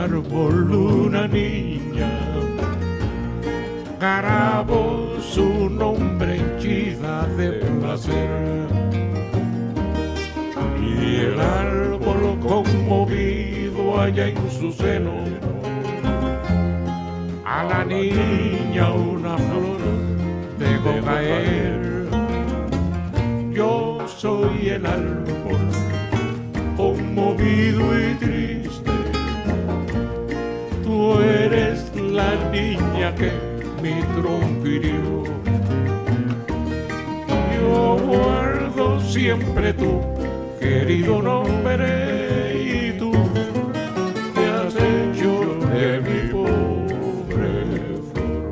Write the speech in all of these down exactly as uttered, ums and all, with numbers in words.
árbol una niña, grabó su nombre henchida de placer. Y el árbol conmovido allá en su seno, a la niña una flor dejó caer. Yo soy el árbol conmovido y triste, tú eres la niña que mi tronco hirió. Yo guardo siempre tu querido nombre y tú te has hecho de mi pobre flor.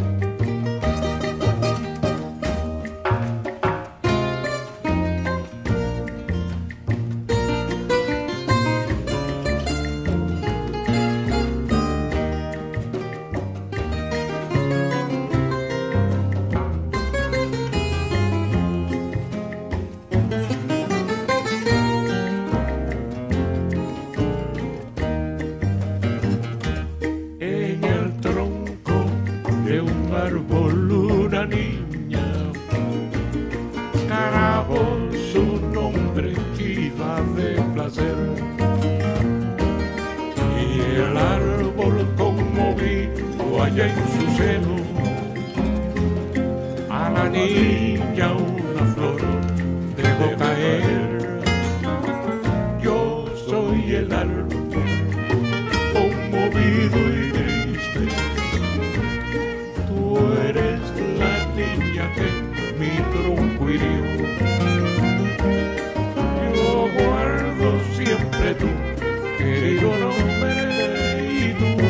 Árbol una niña, grabó su nombre henchida de placer. Y el árbol conmovido allá en su seno, a la niña una flor dejó caer. Yo soy el árbol conmovido y triste, tú eres la niña que mi tronco hirió. Yo guardo siempre tu querido nombre y tú